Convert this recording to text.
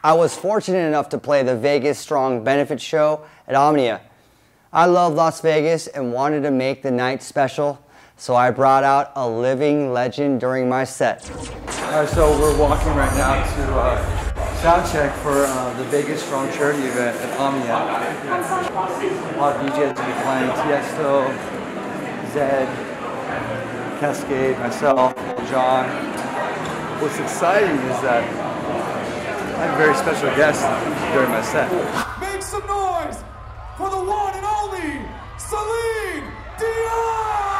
I was fortunate enough to play the Vegas Strong benefit show at Omnia. I love Las Vegas and wanted to make the night special, so I brought out a living legend during my set. Alright, so we're walking right now to sound check for the Vegas Strong charity event at Omnia. A lot of DJs will be playing, Tiesto, Zed, Cascade, myself, John. What's exciting is that I have a very special guest during my set. Make some noise for the one and only Celine Dion!